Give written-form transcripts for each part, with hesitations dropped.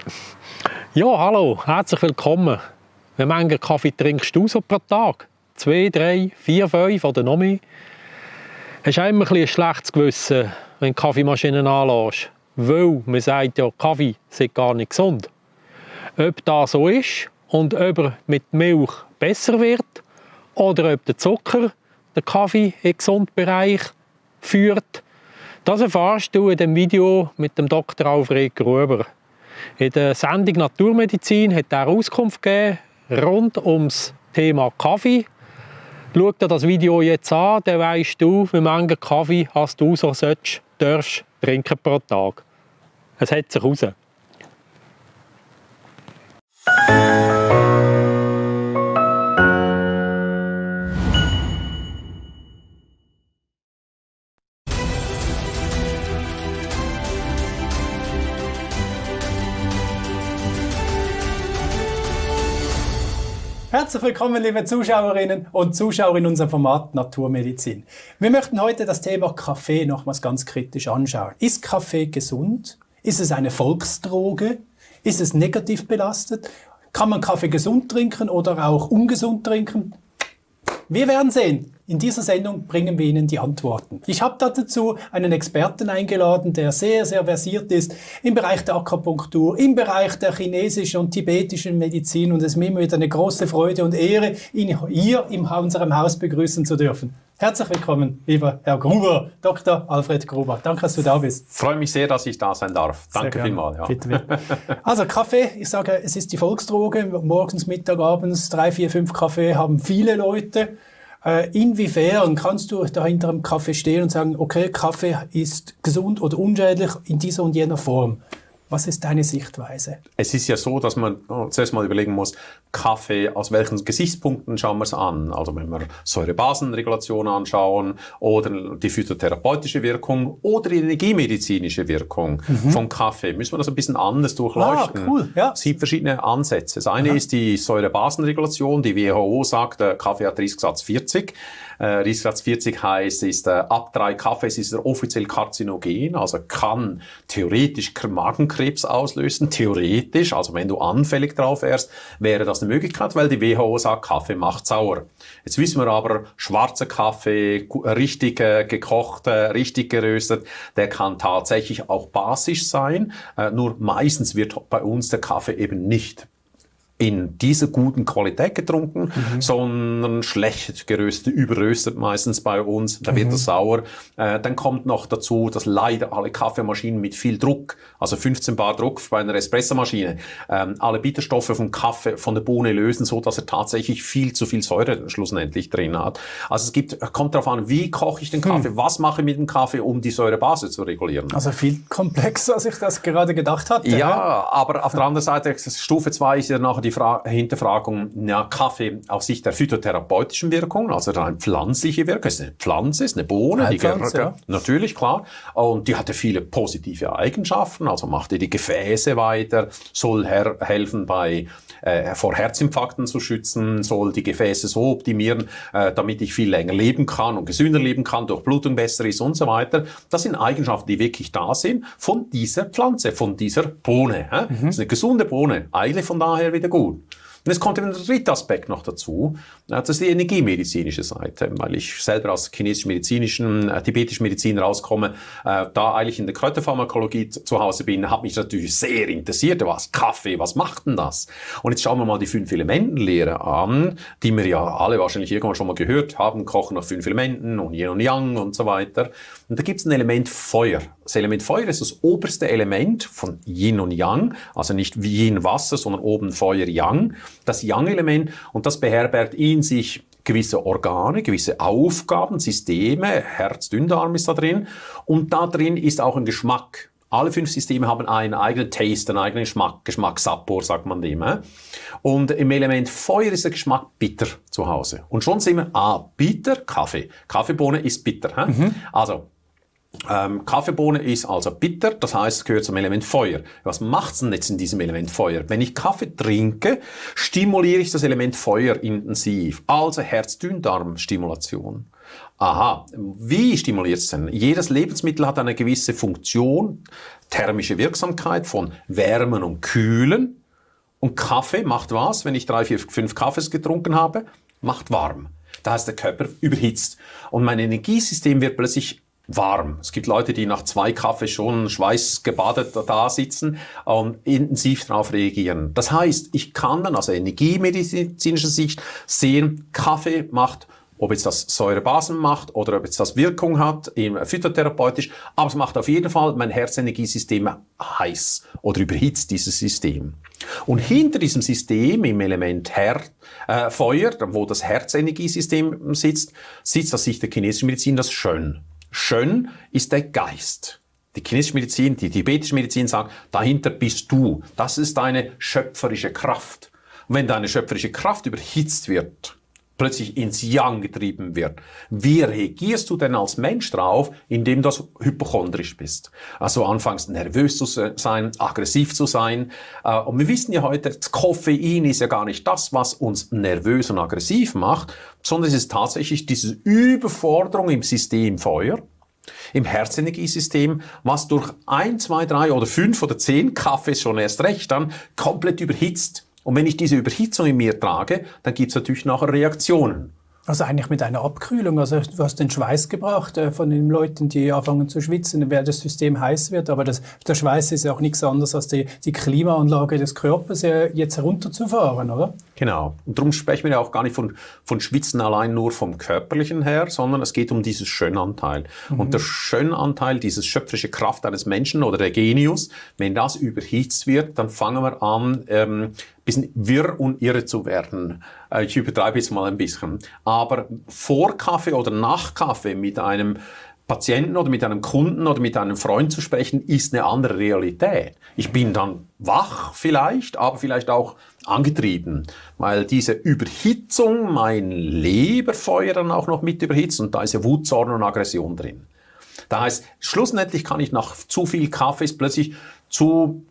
Ja, hallo, herzlich willkommen. Wie viel Kaffee trinkst du so pro Tag? 2, 3, 4, 5 oder noch mehr? Hast du auch immer ein schlechtes Gewissen, wenn du die Kaffeemaschine anlässt? Weil man sagt ja, Kaffee sei gar nicht gesund. Ob das so ist und ob er mit Milch besser wird oder ob der Zucker den Kaffee in den gesunden Bereich führt, das erfährst du in dem Video mit dem Dr. Alfred Gruber. In der Sendung Naturmedizin hat er Auskunft gegeben rund ums Thema Kaffee. Schau dir das Video jetzt an, dann weisst du, wie viel Kaffee hast du so darfst trinken pro Tag. Es hat sich raus. Herzlich willkommen, liebe Zuschauerinnen und Zuschauer in unserem Format Naturmedizin. Wir möchten heute das Thema Kaffee nochmals ganz kritisch anschauen. Ist Kaffee gesund? Ist es eine Volksdroge? Ist es negativ belastet? Kann man Kaffee gesund trinken oder auch ungesund trinken? Wir werden sehen. In dieser Sendung bringen wir Ihnen die Antworten. Ich habe dazu einen Experten eingeladen, der sehr, sehr versiert ist im Bereich der Akupunktur, im Bereich der chinesischen und tibetischen Medizin. Und es ist mir immer wieder eine große Freude und Ehre, ihn hier in unserem Haus begrüßen zu dürfen. Herzlich willkommen, lieber Herr Gruber, Dr. Alfred Gruber. Danke, dass du da bist. Ich freue mich sehr, dass ich da sein darf. Danke vielmals. Ja. Bitte, bitte. Also Kaffee, ich sage, es ist die Volksdroge. Morgens, Mittag, abends, 3, 4, 5 Kaffee haben viele Leute. Inwiefern kannst du da hinter dem Kaffee stehen und sagen, okay, Kaffee ist gesund oder unschädlich in dieser und jener Form? Was ist deine Sichtweise? Es ist ja so, dass man zuerst mal überlegen muss, Kaffee, aus welchen Gesichtspunkten schauen wir es an? Also wenn wir Säurebasenregulation anschauen oder die phytotherapeutische Wirkung oder die energiemedizinische Wirkung vom Kaffee, müssen wir das ein bisschen anders durchleuchten. Ah, cool, ja. Es gibt verschiedene Ansätze. Das eine ist die Säurebasenregulation. Die WHO sagt, der Kaffee hat Riechsatz 40. Riechsatz 40 heißt, ist ab 3 Kaffees ist er offiziell karzinogen, also kann theoretisch Magenkrebs auslösen, theoretisch, also wenn du anfällig drauf wärst, wäre das eine Möglichkeit, weil die WHO sagt, Kaffee macht sauer. Jetzt wissen wir aber, schwarzer Kaffee, richtig gekocht, richtig geröstet, der kann tatsächlich auch basisch sein, nur meistens wird bei uns der Kaffee eben nicht in dieser guten Qualität getrunken, sondern schlecht geröstet, überröstet meistens bei uns. Da wird es sauer. Dann kommt noch dazu, dass leider alle Kaffeemaschinen mit viel Druck, also 15 Bar Druck bei einer Espressomaschine, alle Bitterstoffe vom Kaffee, von der Bohne lösen, so dass er tatsächlich viel zu viel Säure schlussendlich drin hat. Also kommt darauf an, wie koche ich den Kaffee, was mache ich mit dem Kaffee, um die Säurebase zu regulieren. Also viel komplexer, als ich das gerade gedacht hatte. Ja, aber auf der anderen Seite, Stufe 2 ist ja nachher die Hinterfragung, ja, Kaffee aus Sicht der phytotherapeutischen Wirkung, also eine pflanzliche Wirkung, es ist eine Pflanze, ist eine Bohne, ja. Natürlich, klar, und die hatte viele positive Eigenschaften, also machte die Gefäße weiter, soll helfen vor Herzinfarkten zu schützen, soll die Gefäße so optimieren, damit ich viel länger leben kann und gesünder leben kann, Durchblutung besser ist und so weiter. Das sind Eigenschaften, die wirklich da sind von dieser Pflanze, von dieser Bohne. Das ist eine gesunde Bohne, eigentlich von daher wieder gut. Und es kommt eben der dritte Aspekt noch dazu, das ist die energiemedizinische Seite, weil ich selber aus chinesisch-medizinischen, tibetischen Medizin rauskomme, da eigentlich in der Kräuterpharmakologie zu Hause bin, hat mich natürlich sehr interessiert, was Kaffee, was macht denn das? Und jetzt schauen wir mal die 5-Elementen-Lehre an, die wir ja alle wahrscheinlich irgendwann schon mal gehört haben, kochen nach 5 Elementen und Yin und Yang und so weiter. Und da gibt es ein Element Feuer. Das Element Feuer ist das oberste Element von Yin und Yang, also nicht wie Yin Wasser, sondern oben Feuer Yang. Das Yang-Element, und das beherbergt in sich gewisse Organe, gewisse Aufgaben, Systeme, Herz, Dünndarm ist da drin, und da drin ist auch ein Geschmack. Alle 5 Systeme haben einen eigenen Taste, einen eigenen Geschmack, Sapor sagt man dem. Und im Element Feuer ist der Geschmack bitter zu Hause. Und schon sehen wir, bitter, Kaffee. Kaffeebohne ist bitter. Also, Kaffeebohne ist also bitter, das heißt, es gehört zum Element Feuer. Was macht's denn jetzt in diesem Element Feuer? Wenn ich Kaffee trinke, stimuliere ich das Element Feuer intensiv. Also Herz-Dünndarm-Stimulation. Aha, wie stimuliert es denn? Jedes Lebensmittel hat eine gewisse Funktion, thermische Wirksamkeit von Wärmen und Kühlen. Und Kaffee macht was, wenn ich 3, 4, 5 Kaffees getrunken habe? Macht warm. Da heißt, der Körper überhitzt. Und mein Energiesystem wird plötzlich warm. Es gibt Leute, die nach 2 Kaffee schon schweißgebadet da sitzen und intensiv darauf reagieren. Das heißt, ich kann dann aus energiemedizinischer Sicht sehen, Kaffee macht, ob jetzt das Säurebasen macht oder ob jetzt das Wirkung hat, phytotherapeutisch, aber es macht auf jeden Fall mein Herzenergiesystem heiß oder überhitzt dieses System. Und hinter diesem System, im Element Feuer, wo das Herzenergiesystem sitzt aus Sicht der chinesischen Medizin das Schön. Schön ist der Geist. Die chinesische Medizin, die tibetische Medizin sagt, dahinter bist du. Das ist deine schöpferische Kraft. Und wenn deine schöpferische Kraft überhitzt wird, plötzlich ins Yang getrieben wird, wie reagierst du denn als Mensch drauf, indem du hypochondrisch bist? Also anfangs nervös zu sein, aggressiv zu sein. Und wir wissen ja heute, das Koffein ist ja gar nicht das, was uns nervös und aggressiv macht, sondern es ist tatsächlich diese Überforderung im System Feuer, im Herzenergiesystem, was durch 1, 2, 3 oder 5 oder 10 Kaffees schon erst recht dann komplett überhitzt. Und wenn ich diese Überhitzung in mir trage, dann gibt es natürlich nachher Reaktionen. Also eigentlich mit einer Abkühlung. Also du hast den Schweiß gebracht von den Leuten, die anfangen zu schwitzen, wenn das System heiß wird. Aber der Schweiß ist ja auch nichts anderes als die Klimaanlage des Körpers jetzt herunterzufahren, oder? Genau. Und darum sprechen wir ja auch gar nicht von Schwitzen allein nur vom Körperlichen her, sondern es geht um dieses Schönanteil. Und der Schönanteil, diese schöpferische Kraft eines Menschen oder der Genius, wenn das überhitzt wird, dann fangen wir an, bisschen wirr und irre zu werden. Ich übertreibe jetzt mal ein bisschen. Aber vor Kaffee oder nach Kaffee mit einem Patienten oder mit einem Kunden oder mit einem Freund zu sprechen, ist eine andere Realität. Ich bin dann wach vielleicht, aber vielleicht auch angetrieben, weil diese Überhitzung mein Leberfeuer dann auch noch mit überhitzt und da ist ja Wut, Zorn und Aggression drin. Das heißt, schlussendlich kann ich nach zu viel Kaffees plötzlich zu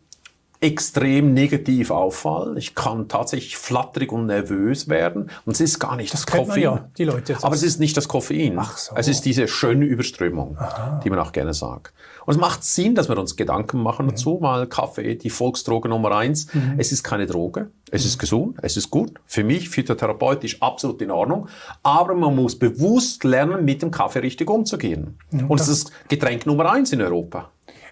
extrem negativ auffallen. Ich kann tatsächlich flatterig und nervös werden. Und es ist gar nicht das Koffein. Ja, die Leute aber es ist nicht das Koffein. Ach so. Es ist diese schöne Überströmung, die man auch gerne sagt. Und es macht Sinn, dass wir uns Gedanken machen dazu, weil Kaffee, die Volksdroge Nummer 1, es ist keine Droge. Es ist gesund, es ist gut. Für mich, phytotherapeutisch, absolut in Ordnung. Aber man muss bewusst lernen, mit dem Kaffee richtig umzugehen. Und es ist Getränk Nummer 1 in Europa.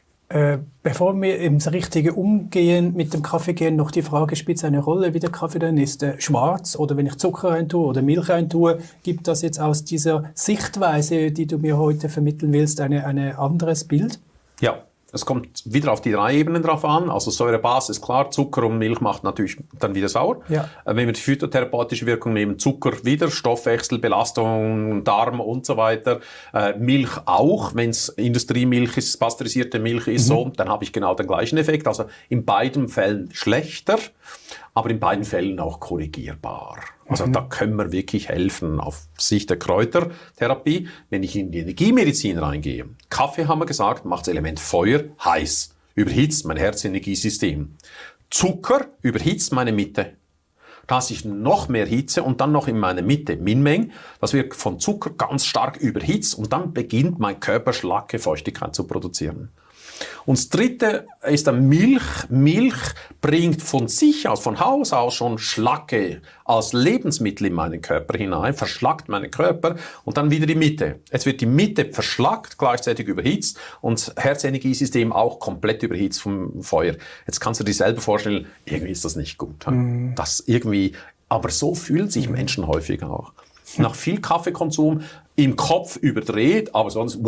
Bevor wir ins richtige Umgehen mit dem Kaffee gehen, noch die Frage, spielt es eine Rolle, wie der Kaffee dann ist? Schwarz oder wenn ich Zucker reintue oder Milch reintue, gibt das jetzt aus dieser Sichtweise, die du mir heute vermitteln willst, ein anderes Bild? Ja. Es kommt wieder auf die 3 Ebenen drauf an. Also Säurebase ist klar, Zucker und Milch macht natürlich dann wieder sauer. Ja. Wenn wir die phytotherapeutische Wirkung nehmen, Zucker wieder, Stoffwechsel, Belastung, Darm und so weiter. Milch auch, wenn es Industriemilch ist, pasteurisierte Milch ist so, dann habe ich genau den gleichen Effekt. Also in beiden Fällen schlechter, aber in beiden Fällen auch korrigierbar. Also da können wir wirklich helfen auf Sicht der Kräutertherapie, wenn ich in die Energiemedizin reingehe. Kaffee, haben wir gesagt, macht das Element Feuer heiß, überhitzt mein Herzenergiesystem. Zucker überhitzt meine Mitte. Dass ich noch mehr Hitze und dann noch in meiner Mitte Minmeng, das wird von Zucker ganz stark überhitzt und dann beginnt mein Körper schlacke Feuchtigkeit zu produzieren. Und das dritte ist dann Milch. Milch bringt von sich aus, von Haus aus schon Schlacke als Lebensmittel in meinen Körper hinein, verschlackt meinen Körper und dann wieder die Mitte. Jetzt wird die Mitte verschlackt, gleichzeitig überhitzt und das Herzenergiesystem auch komplett überhitzt vom Feuer. Jetzt kannst du dir selber vorstellen, irgendwie ist das nicht gut. Das irgendwie, aber so fühlen sich Menschen häufig auch. Nach viel Kaffeekonsum im Kopf überdreht, aber sonst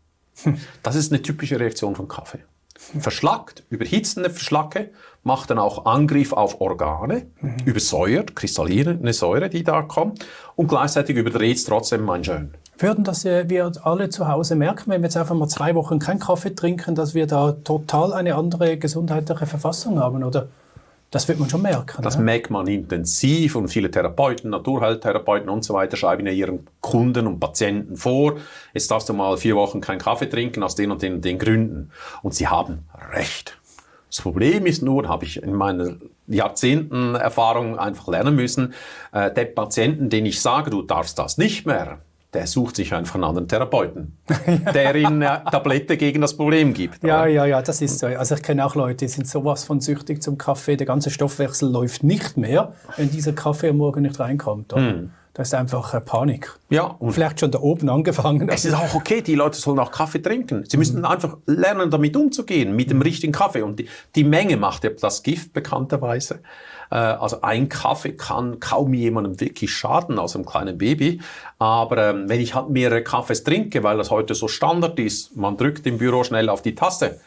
Das ist eine typische Reaktion von Kaffee. Verschlackt, überhitzende Verschlacke, macht dann auch Angriff auf Organe, übersäuert, kristallierende Säure, die da kommt, und gleichzeitig überdreht es trotzdem mein Schön. Würden das wir alle zu Hause merken, wenn wir jetzt einfach mal 2 Wochen keinen Kaffee trinken, dass wir da total eine andere gesundheitliche Verfassung haben, oder? Das wird man schon merken. Das merkt man intensiv und viele Therapeuten, Naturheiltherapeuten und so weiter schreiben ja ihren Kunden und Patienten vor, jetzt darfst du mal 4 Wochen keinen Kaffee trinken aus den und den Gründen. Und sie haben recht. Das Problem ist nur, habe ich in meiner Jahrzehnten Erfahrung einfach lernen müssen, der Patienten, den ich sage, du darfst das nicht mehr, der sucht sich einfach einen anderen Therapeuten, der ihm eine Tablette gegen das Problem gibt. Ja, das ist so. Also ich kenne auch Leute, die sind sowas von süchtig zum Kaffee. Der ganze Stoffwechsel läuft nicht mehr, wenn dieser Kaffee am Morgen nicht reinkommt. Das ist einfach Panik. Ja, und vielleicht schon da oben angefangen. Es ist auch okay, die Leute sollen auch Kaffee trinken. Sie müssen einfach lernen, damit umzugehen, mit dem richtigen Kaffee. Und die Menge macht ja das Gift bekannterweise. Also ein Kaffee kann kaum jemandem wirklich schaden, außer einem kleinen Baby. Aber wenn ich halt mehrere Kaffees trinke, weil das heute so Standard ist, man drückt im Büro schnell auf die Taste,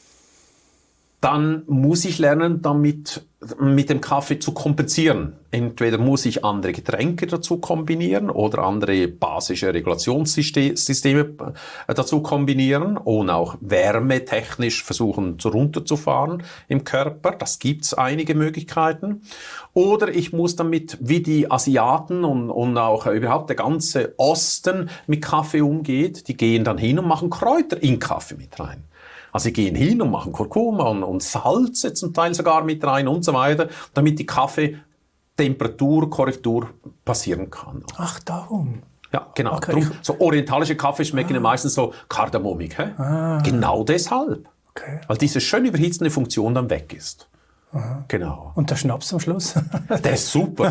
dann muss ich lernen, damit mit dem Kaffee zu kompensieren. Entweder muss ich andere Getränke dazu kombinieren oder andere basische Regulationssysteme dazu kombinieren und auch wärmetechnisch versuchen runterzufahren im Körper. Das gibt's einige Möglichkeiten. Oder ich muss damit, wie die Asiaten und auch überhaupt der ganze Osten mit Kaffee umgeht, die gehen dann hin und machen Kräuter in Kaffee mit rein. Also sie gehen hin und machen Kurkuma und Salze zum Teil sogar mit rein und so weiter, damit die Kaffeetemperaturkorrektur passieren kann. Ach, darum. Ja, genau. Okay. Drum, so orientalische Kaffee schmecken ja meistens so kardammomig. Genau deshalb. Okay. Weil diese schön überhitzende Funktion dann weg ist. Genau. Und der Schnaps am Schluss? Der ist super.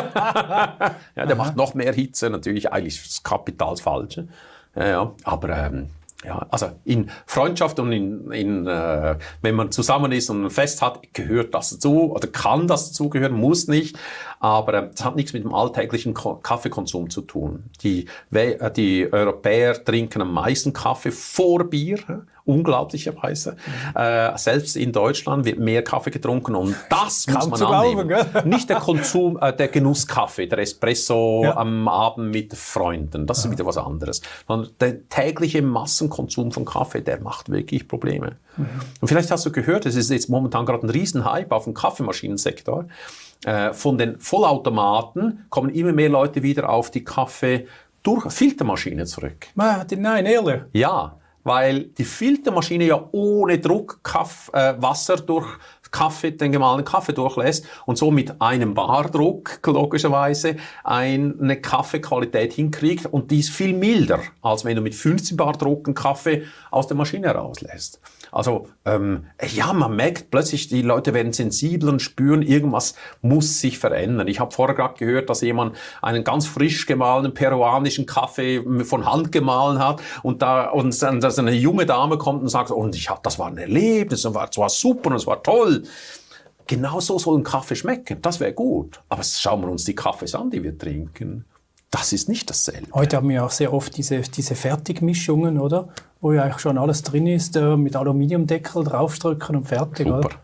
Ja, der macht noch mehr Hitze, natürlich eigentlich das Kapital Falsche. Ja, aber ja, also in Freundschaft und wenn man zusammen ist und ein Fest hat, gehört das dazu oder kann das dazugehören, muss nicht. Aber das hat nichts mit dem alltäglichen Kaffeekonsum zu tun. Die Europäer trinken am meisten Kaffee vor Bier, unglaublicherweise. Selbst in Deutschland wird mehr Kaffee getrunken und das muss man annehmen. Glauben, nicht der Konsum, der Genusskaffee, der Espresso am Abend mit Freunden, das ist wieder was anderes. Sondern der tägliche Massenkonsum von Kaffee, der macht wirklich Probleme. Und vielleicht hast du gehört, es ist jetzt momentan gerade ein Riesenhype auf dem Kaffeemaschinensektor. Von den Vollautomaten kommen immer mehr Leute wieder auf die Kaffee-Filtermaschine zurück. Nein, ehrlich? Ja, weil die Filtermaschine ja ohne Druck Wasser durch den gemahlenen Kaffee durchlässt und so mit einem Bardruck logischerweise eine Kaffeequalität hinkriegt und die ist viel milder, als wenn du mit 15 Bar Druck einen Kaffee aus der Maschine rauslässt. Also ja, man merkt plötzlich, die Leute werden sensibel und spüren, irgendwas muss sich verändern. Ich habe vorher gerade gehört, dass jemand einen ganz frisch gemahlenen peruanischen Kaffee von Hand gemahlen hat und dass eine junge Dame kommt und sagt, und das war ein Erlebnis, es war super und es war toll. Genau so soll ein Kaffee schmecken, das wäre gut. Aber schauen wir uns die Kaffees an, die wir trinken. Das ist nicht dasselbe. Heute haben wir auch sehr oft diese Fertigmischungen, oder? Wo ja eigentlich schon alles drin ist, mit Aluminiumdeckel draufdrücken und fertig. Super. Oder?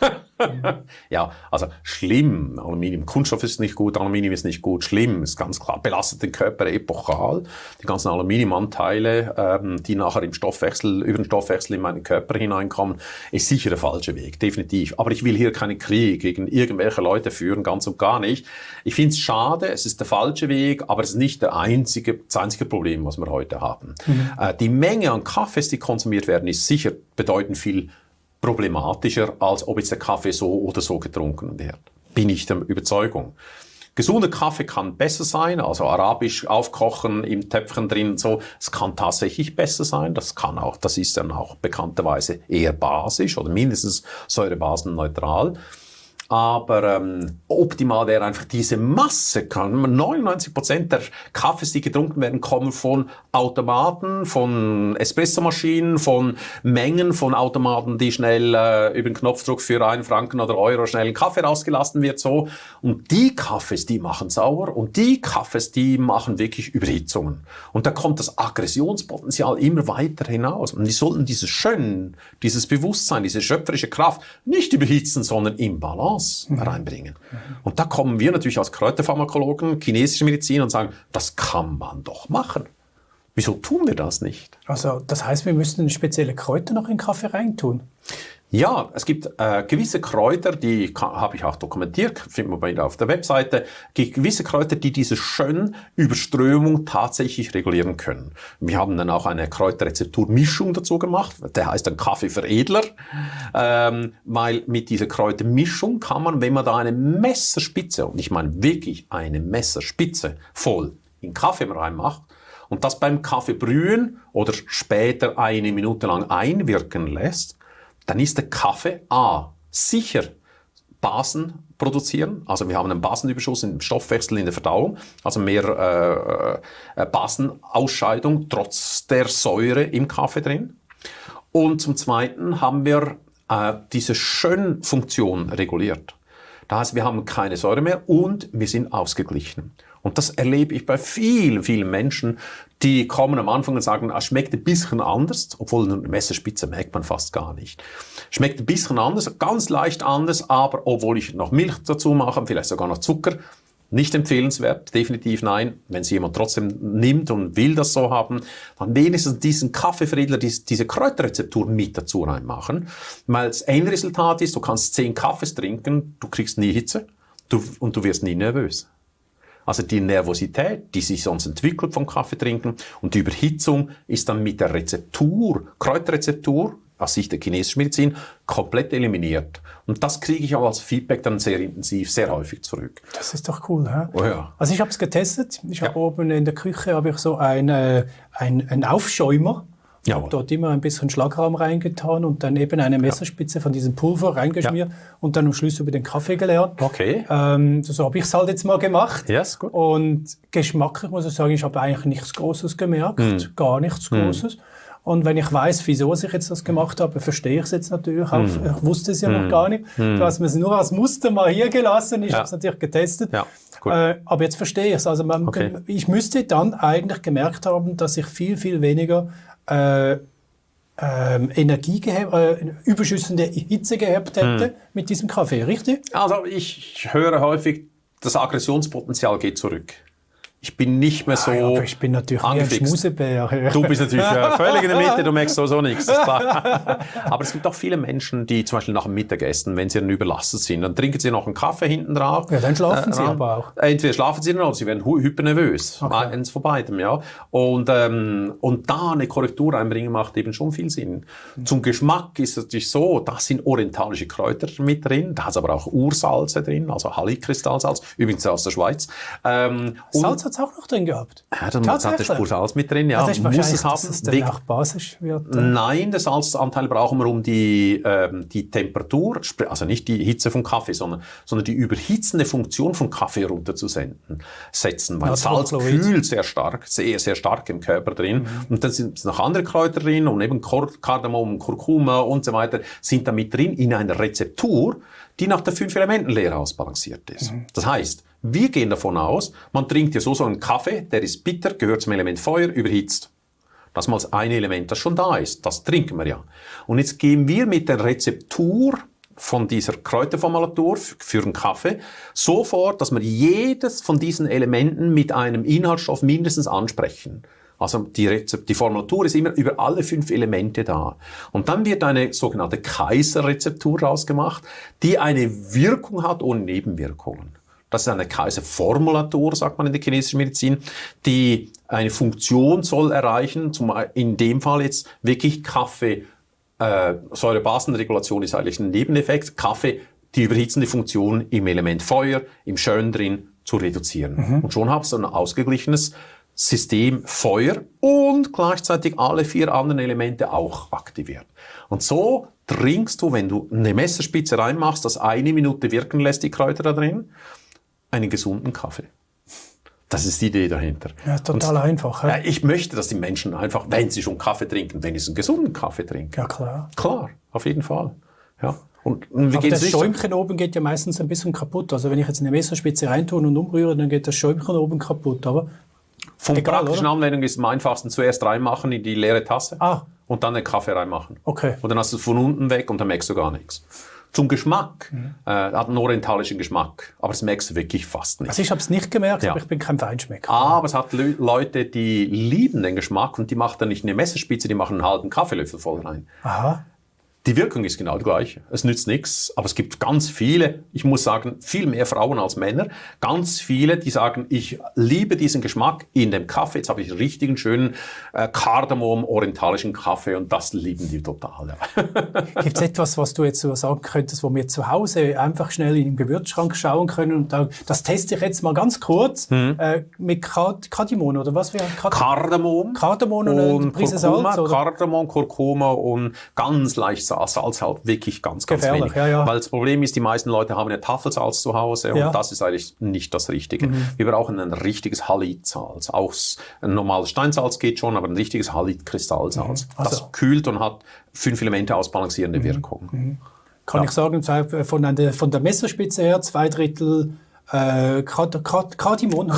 Ja, also schlimm. Aluminium, Kunststoff ist nicht gut, Aluminium ist nicht gut, schlimm, ist ganz klar. Belastet den Körper epochal. Die ganzen Aluminiumanteile, die nachher über den Stoffwechsel in meinen Körper hineinkommen, ist sicher der falsche Weg, definitiv. Aber ich will hier keinen Krieg gegen irgendwelche Leute führen, ganz und gar nicht. Ich finde es schade, es ist der falsche Weg, aber es ist nicht das einzige Problem, was wir heute haben. Die Menge an Kaffees, die konsumiert werden, ist sicher bedeutend viel problematischer, als ob jetzt der Kaffee so oder so getrunken wird. Bin ich der Überzeugung. Gesunder Kaffee kann besser sein, also arabisch aufkochen, im Töpfchen drin und so. Es kann tatsächlich besser sein. Das ist dann auch bekannterweise eher basisch oder mindestens säurebasenneutral. Aber optimal wäre einfach diese Masse. 99% der Kaffees, die getrunken werden, kommen von Automaten, von Espressomaschinen, von Mengen von Automaten, die schnell über den Knopfdruck für 1 Franken oder Euro schnell ein Kaffee rausgelassen wird. So. Und die Kaffees, die machen sauer und die Kaffees, die machen wirklich Überhitzungen. Und da kommt das Aggressionspotenzial immer weiter hinaus. Und die sollten dieses Bewusstsein, diese schöpferische Kraft nicht überhitzen, sondern im Balance reinbringen. Und da kommen wir natürlich als Kräuterpharmakologen, chinesische Medizin und sagen, das kann man doch machen. Wieso tun wir das nicht? Also das heißt, wir müssten spezielle Kräuter noch in Kaffee reintun? Ja, es gibt gewisse Kräuter, die habe ich auch dokumentiert, findet man bei Ihnen auf der Webseite, gewisse Kräuter, die diese Schön-Überströmung tatsächlich regulieren können. Wir haben dann auch eine Kräuterrezepturmischung dazu gemacht, der heißt dann Kaffeeveredler, weil mit dieser Kräutermischung kann man, wenn man da eine Messerspitze, und ich meine wirklich eine Messerspitze voll in Kaffee reinmacht, und das beim Kaffee brühen oder später 1 Minute lang einwirken lässt, dann ist der Kaffee sicher Basen produzieren. Also wir haben einen Basenüberschuss im Stoffwechsel, in der Verdauung, also mehr Basenausscheidung trotz der Säure im Kaffee drin. Und zum Zweiten haben wir diese Schönfunktion reguliert. Das heißt, wir haben keine Säure mehr und wir sind ausgeglichen. Und das erlebe ich bei vielen, vielen Menschen, die kommen am Anfang und sagen, es schmeckt ein bisschen anders, obwohl eine Messerspitze merkt man fast gar nicht. Schmeckt ein bisschen anders, ganz leicht anders, aber obwohl ich noch Milch dazu mache, vielleicht sogar noch Zucker, nicht empfehlenswert, definitiv nein. Wenn es jemand trotzdem nimmt und will das so haben, dann wenigstens diesen Kaffeeveredler, diese Kräuterrezeptur mit dazu reinmachen. Weil das Endresultat ist, du kannst 10 Kaffees trinken, du kriegst nie Hitze und du wirst nie nervös. Also die Nervosität, die sich sonst entwickelt vom Kaffee trinken und die Überhitzung ist dann mit der Kräuterrezeptur, aus Sicht der chinesischen Medizin, komplett eliminiert. Und das kriege ich auch als Feedback dann sehr intensiv, sehr häufig zurück. Das ist doch cool, hä? Oh ja. Also ich habe es getestet. Ich habe oben in der Küche habe ich so einen Aufschäumer. Ich habe dort immer ein bisschen Schlagrahm reingetan und dann eben eine Messerspitze von diesem Pulver reingeschmiert und dann am Schluss über den Kaffee geleert. Okay. So habe ich es halt jetzt mal gemacht. Yes, gut. Und geschmacklich muss ich sagen, ich habe eigentlich nichts Großes gemerkt, gar nichts Großes. Und wenn ich weiß, wieso ich jetzt das gemacht habe, verstehe ich es jetzt natürlich auch. Ich wusste es ja noch gar nicht. Du hast mir es nur als Muster mal hier gelassen. Ich habe es natürlich getestet. Ja, gut. Aber jetzt verstehe ich es. Also ich müsste dann eigentlich gemerkt haben, dass ich viel, viel weniger überschüssende Hitze gehabt hätte mit diesem Kaffee, richtig? Also ich höre häufig, das Aggressionspotenzial geht zurück. Ich bin nicht mehr so aber ich bin natürlich wie ein Schmusebär. Du bist natürlich völlig in der Mitte, du merkst sowieso nichts. Aber es gibt auch viele Menschen, die zum Beispiel nach dem Mittagessen, wenn sie dann überlastet sind, dann trinken sie noch einen Kaffee hinten drauf. Ja, dann schlafen sie aber auch. Entweder schlafen sie dann oder sie werden hypernervös. Eins von beidem, ja. Und da eine Korrektur einbringen macht eben schon viel Sinn. Zum Geschmack ist es natürlich so, da sind orientalische Kräuter mit drin, da ist aber auch Ursalze drin, also Halli-Kristallsalz, übrigens aus der Schweiz. Salz hat es auch noch drin gehabt. Ja, dann hat das Spursalz mit drin, ja. Also muss es haben. Dass es dann auch basisch wird. Nein, den Salzanteil brauchen wir, um die Temperatur, also nicht die Hitze vom Kaffee, sondern die überhitzende Funktion vom Kaffee runterzusetzen. Weil Salz kühlt sehr stark, sehr, sehr stark im Körper drin. Und dann sind noch andere Kräuter drin und eben Kardamom, Kurkuma und so weiter sind da mit drin in einer Rezeptur, die nach der 5-Elementen-Lehre ausbalanciert ist. Das heißt, wir gehen davon aus, man trinkt ja so einen Kaffee, der ist bitter, gehört zum Element Feuer, überhitzt. Das ist mal das eine Element, das schon da ist. Das trinken wir ja. Und jetzt gehen wir mit der Rezeptur von dieser Kräuterformulatur für den Kaffee so vor, dass wir jedes von diesen Elementen mit einem Inhaltsstoff mindestens ansprechen. Also die Formulatur ist immer über alle 5 Elemente da. Und dann wird eine sogenannte Kaiser-Rezeptur rausgemacht, die eine Wirkung hat ohne Nebenwirkungen. Das ist eine Kaiser-Formulatur, sagt man in der chinesischen Medizin, die eine Funktion soll erreichen, in dem Fall jetzt wirklich Kaffee, Säurebasenregulation ist eigentlich ein Nebeneffekt, Kaffee, die überhitzende Funktion im Element Feuer, im Schön drin zu reduzieren. Und schon hast du ein ausgeglichenes System Feuer und gleichzeitig alle 4 anderen Elemente auch aktiviert. Und so trinkst du, wenn du eine Messerspitze reinmachst, das 1 Minute wirken lässt, die Kräuter da drin, einen gesunden Kaffee. Das ist die Idee dahinter. Ja, total einfach. Ja, ich möchte, dass die Menschen einfach, wenn sie schon Kaffee trinken, wenigstens einen gesunden Kaffee trinken. Ja, klar. Klar, auf jeden Fall. Ja. Und aber das Schäumchen oben geht ja meistens ein bisschen kaputt. Also wenn ich jetzt eine Messerspitze reintue und umrühre, dann geht das Schäumchen oben kaputt. Aber von praktischen Anwendung ist es am einfachsten, zuerst reinmachen in die leere Tasse und dann den Kaffee reinmachen. Okay. Und dann hast du es von unten weg und dann merkst du gar nichts. Zum Geschmack, hat einen orientalischen Geschmack, aber das merkst du wirklich fast nicht. Also ich habe es nicht gemerkt, aber ich bin kein Feinschmecker. Aber es hat Leute, die lieben den Geschmack und die machen dann nicht eine Messerspitze, die machen einen halben Kaffeelöffel voll rein. Aha. Die Wirkung ist genau die gleiche. Es nützt nichts, aber es gibt ganz viele, ich muss sagen, viel mehr Frauen als Männer, ganz viele, die sagen, ich liebe diesen Geschmack in dem Kaffee, jetzt habe ich einen richtigen schönen Kardamom-orientalischen Kaffee und das lieben die total. Ja. Gibt es etwas, was du jetzt so sagen könntest, wo wir zu Hause einfach schnell in den Gewürzschrank schauen können und da, das teste ich jetzt mal ganz kurz mit Kardamom oder was? Kardamom und eine Prise Salz? Oder? Kardamom, Kurkuma und ganz leicht Salz halt wirklich ganz wenig. Ja. Weil das Problem ist, die meisten Leute haben ja Tafelsalz zu Hause und das ist eigentlich nicht das Richtige. Wir brauchen ein richtiges Halid-Salz. Auch ein normales Steinsalz geht schon, aber ein richtiges Halid-Kristallsalz. Also. Das kühlt und hat 5 Elemente ausbalancierende Wirkung. Kann ich sagen, von der Messerspitze her 2/3 Kardamom,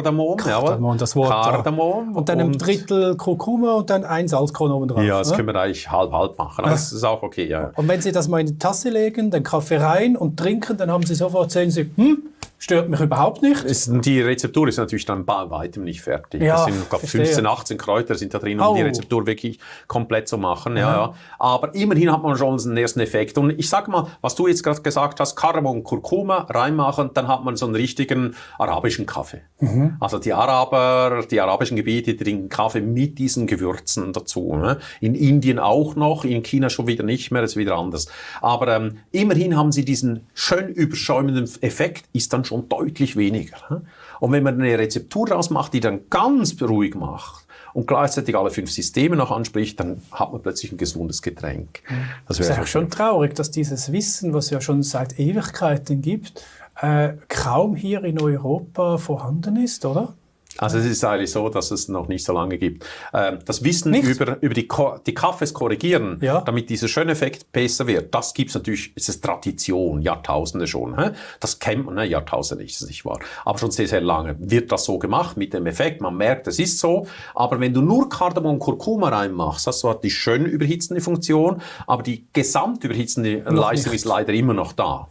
das Wort. Kardamom. Und dann ein Drittel Kurkuma und dann ein Salzkorn oben drauf. Ja, das können wir eigentlich halb machen. Aber das ist auch okay, ja. Und wenn Sie das mal in die Tasse legen, den Kaffee rein und trinken, dann haben Sie sofort, sehen Sie, stört mich überhaupt nicht. Die Rezeptur ist natürlich dann bei weitem nicht fertig. Ja, das sind, glaube 15, 18 Kräuter sind da drin, um die Rezeptur wirklich komplett zu machen. Ja. Aber immerhin hat man schon einen ersten Effekt. Und ich sage mal, was du jetzt gerade gesagt hast, Kardamom und Kurkuma reinmachen, dann hat man so einen richtigen arabischen Kaffee. Also die arabischen Gebiete, die trinken Kaffee mit diesen Gewürzen dazu. Ne? In Indien auch noch, in China schon wieder nicht mehr, das ist wieder anders. Aber immerhin haben sie diesen schön überschäumenden Effekt, ist dann schon deutlich weniger. Und wenn man eine Rezeptur daraus macht, die dann ganz ruhig macht und gleichzeitig alle 5 Systeme noch anspricht, dann hat man plötzlich ein gesundes Getränk. Das ist auch schon traurig, dass dieses Wissen, was es ja schon seit Ewigkeiten gibt, kaum hier in Europa vorhanden ist, oder? Also es ist eigentlich so, dass es noch nicht so lange gibt. Das Wissen über die Kaffees korrigieren, damit dieser schöne Effekt besser wird, das gibt's natürlich, es ist Tradition, Jahrtausende schon. Das kennt man, Jahrtausende ist es nicht wahr, aber schon sehr, sehr lange wird das so gemacht mit dem Effekt. Man merkt, es ist so, aber wenn du nur Kardamom und Kurkuma reinmachst, hast du die schön überhitzende Funktion, aber die gesamtüberhitzende Leistung ist leider immer noch da.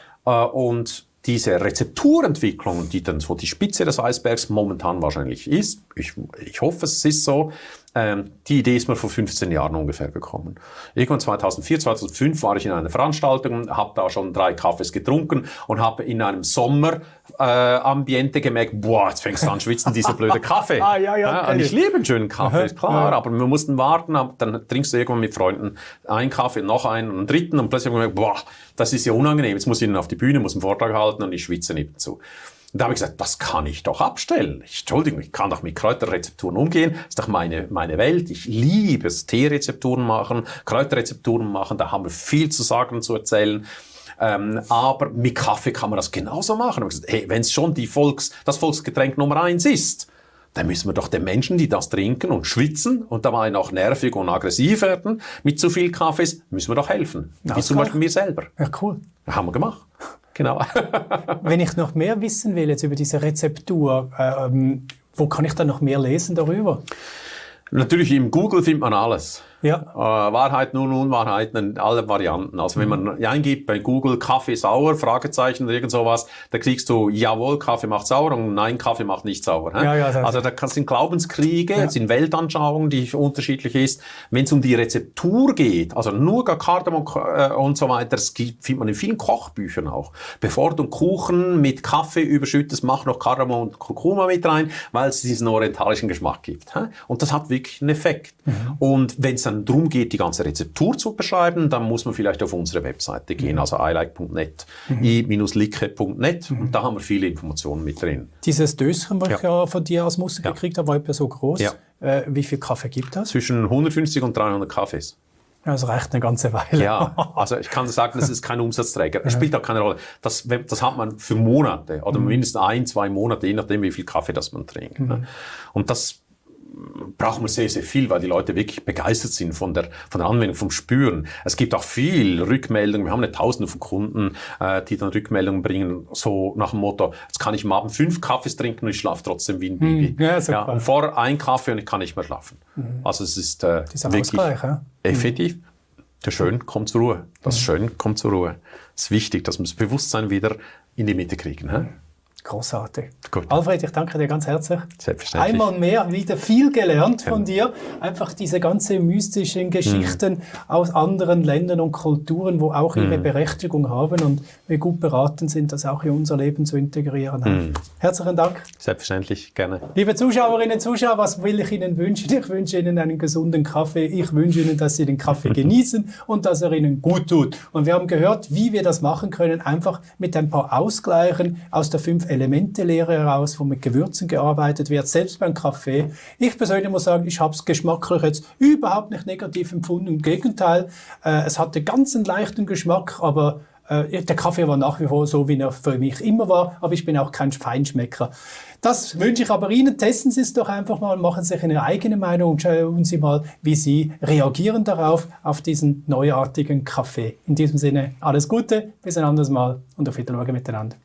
Und diese Rezepturentwicklung, die dann so die Spitze des Eisbergs momentan wahrscheinlich ist, ich hoffe, es ist so, die Idee ist mir vor 15 Jahren ungefähr gekommen. Irgendwann 2004, 2005 war ich in einer Veranstaltung, habe da schon 3 Kaffees getrunken und habe in einem Sommerambiente gemerkt, boah, jetzt fängst du an schwitzen, dieser blöde Kaffee. Und ich liebe einen schönen Kaffee, ist klar, aber wir mussten warten, dann trinkst du irgendwann mit Freunden einen Kaffee, noch einen und einen dritten und plötzlich habe ich gemerkt, boah, das ist ja unangenehm, jetzt muss ich auf die Bühne, muss einen Vortrag halten und ich schwitze nebenzu. Und da habe ich gesagt, das kann ich doch abstellen. Entschuldigung, ich kann doch mit Kräuterrezepturen umgehen. Das ist doch meine Welt. Ich liebe es. Teerezepturen machen, Kräuterrezepturen machen. Da haben wir viel zu sagen, zu erzählen. Aber mit Kaffee kann man das genauso machen. Und ich habe gesagt, hey, wenn es schon das Volksgetränk Nummer 1 ist, dann müssen wir doch den Menschen, die das trinken und schwitzen und dabei noch nervig und aggressiv werden mit zu viel Kaffees, müssen wir doch helfen. Wie zum Beispiel mir selber. Ja, cool. Das haben wir gemacht. Genau. Wenn ich noch mehr wissen will jetzt über diese Rezeptur, wo kann ich dann noch mehr lesen darüber? Natürlich im Google findet man alles. Ja. Wahrheiten und Unwahrheiten, alle Varianten. Also wenn man eingibt bei Google Kaffee sauer, Fragezeichen oder irgend sowas, da kriegst du, jawohl, Kaffee macht sauer und nein, Kaffee macht nicht sauer. Also da sind Glaubenskriege, sind Weltanschauungen, die unterschiedlich ist. Wenn es um die Rezeptur geht, also nur Kardamom und so weiter, das findet man in vielen Kochbüchern auch. Bevor du einen Kuchen mit Kaffee überschüttest, mach noch Kardamom und Kurkuma mit rein, weil es diesen orientalischen Geschmack gibt. Und das hat wirklich einen Effekt. Und wenn es dann darum geht, die ganze Rezeptur zu beschreiben, dann muss man vielleicht auf unsere Webseite gehen, also ilike.net, i-like.net, und da haben wir viele Informationen mit drin. Dieses Döschen, was ich ja von dir als Muster gekriegt habe, war etwa so groß. Wie viel Kaffee gibt das? Zwischen 150 und 300 Kaffees. Ja, das reicht eine ganze Weile. Ja, also ich kann sagen, das ist kein Umsatzträger. Es spielt auch keine Rolle. Das hat man für Monate oder mindestens 1-2 Monate, je nachdem, wie viel Kaffee das man trinkt. Und das brauchen wir sehr, sehr viel, weil die Leute wirklich begeistert sind von der Anwendung, vom Spüren. Es gibt auch viel Rückmeldungen. Wir haben Tausende von Kunden, die dann Rückmeldungen bringen, so nach dem Motto, jetzt kann ich am Abend 5 Kaffees trinken und ich schlafe trotzdem wie ein Baby. Und vor ein Kaffee und ich kann nicht mehr schlafen. Also es ist wirklich effektiv. Der Schön kommt zur Ruhe. Das Schön kommt zur Ruhe. Es ist wichtig, dass wir das Bewusstsein wieder in die Mitte kriegen. Großartig. Gut. Alfred, ich danke dir ganz herzlich. Selbstverständlich. Einmal mehr wieder viel gelernt von dir. Einfach diese ganzen mystischen Geschichten aus anderen Ländern und Kulturen, wo auch ihre Berechtigung haben und wir gut beraten sind, das auch in unser Leben zu integrieren. Herzlichen Dank. Selbstverständlich, gerne. Liebe Zuschauerinnen und Zuschauer, was will ich Ihnen wünschen? Ich wünsche Ihnen einen gesunden Kaffee. Ich wünsche Ihnen, dass Sie den Kaffee genießen und dass er Ihnen gut tut. Und wir haben gehört, wie wir das machen können, einfach mit ein paar Ausgleichen aus der 5-Elemente-Lehre heraus, wo mit Gewürzen gearbeitet wird, selbst beim Kaffee. Ich persönlich muss sagen, ich habe es geschmacklich jetzt überhaupt nicht negativ empfunden. Im Gegenteil, es hatte ganz einen leichten Geschmack, aber der Kaffee war nach wie vor so, wie er für mich immer war, aber ich bin auch kein Feinschmecker. Das wünsche ich aber Ihnen. Testen Sie es doch einfach mal, machen Sie sich eine eigene Meinung und schauen Sie mal, wie Sie reagieren darauf, auf diesen neuartigen Kaffee. In diesem Sinne, alles Gute, bis ein anderes Mal und auf Wiedersehen miteinander.